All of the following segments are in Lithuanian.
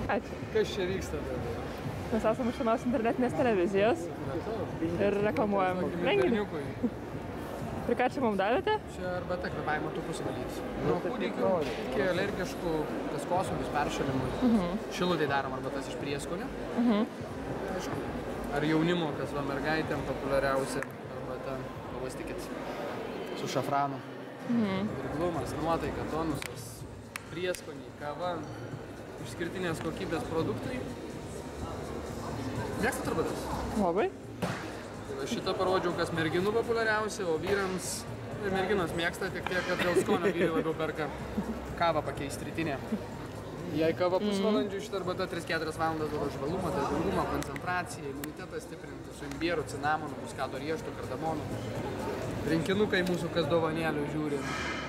Ačiū. Kas čia vyksta dabar? Mes esame iš vienos internetinės televizijos ir reklamuojam renginį. Ir ką čia mums davėte? Čia arbata kvėpavimo takus valyti. Nuo kūdikių iki alergiškų kaskosulius, peršalimui. Šilutėj darom arbatas iš prieskonių. Aišku, ar jaunimo, kas va mergaitėm populiariausia arbata, pavastykit, su šafranu. Virglumas, nuotaika, tonusas, prieskoniai, kava, išskirtinės kokybės produktai. Mėgstat arbatas? Labai. Šitą parodžiau, kas merginų populiariausia, o vyrams ir merginos mėgsta tik tiek, kad dėl skonio vyrai labiau perka kavą pakeisti rytinę. Jei kava pusvalandžių, šitą arbata 3-4 valandas duoda žvalumą, darbingumą, koncentraciją, imunitetą stiprinti su imbieru, cinamonu, muskato riešutu, kardamonu. Rinkinukai mūsų kas dovanėlių žiūri.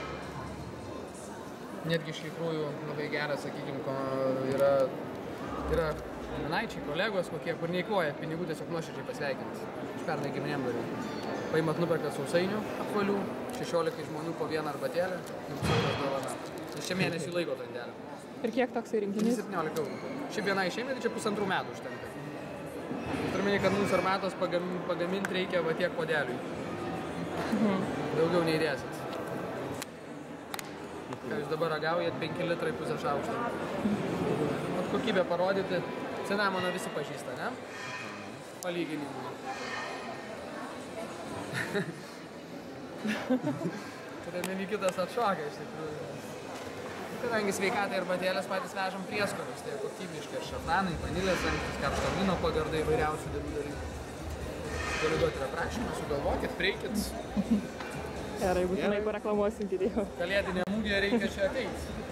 Netgi iš tikrųjų labai geras, sakykime, yra giminaičiai, kolegos kokie, kur neįkloja pinigų, tiesiog nuoširdžiai pasveikinti. Iš pernai giminėm dariau. Paimat nuperkat sausainių apvalių, 16 žmonių po vieną arbatėlę, jums euras dovana. Nes čia mėnesių laiko tandelė. Ir kiek toksai rinkinys? 17 eurų. Šiaip vienai šeimai, tai čia 1,5 metų užtenka. Turime, kad mūsų arbatos pagaminti reikia va tiek podeliui. Daugiau neįdėsit. Ką jūs dabar ragaujat, 5 litrai pusę šaukšto. Vat kokybę parodyti. Cinamoną visi pažįsta, ne? Palyginimui. Tai meni kitas atšoka iš tikrųjų. Kadangi sveikatai arbatėlės patys vežam prieskonius, tai kokybiškai ir šafranai, vanilės anktis, karšto vyno pagardai, įvairiausių dalykų. Galiu duoti aprašymą, sugalvokit, prieikit. Gerai, būtinai pareklamuosim video. Kalėdinė mugė reikia čia ateiti.